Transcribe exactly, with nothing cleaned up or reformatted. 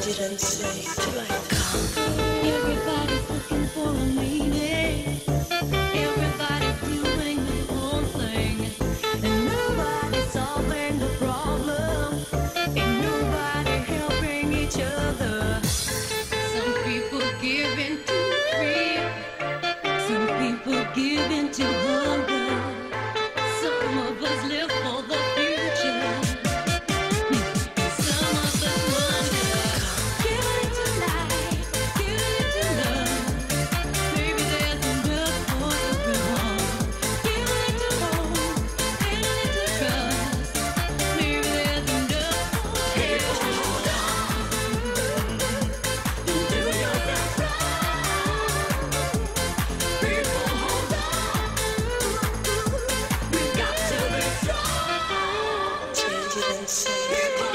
it and say till I come. Everybody's looking for a meaning. Everybody's doing their own thing. And nobody's solving the problem. And nobody helping each other. Some people give in to greed. Some people give in to hunger. Some of us live for the future. Some of us wonder. Give it to life, give it to love. Maybe there's enough for everyone. Give it to hope, give it to trust. Maybe there's enough for everyone. Do yourself strong. People, hold on. We've got to be strong. Change it and say. People,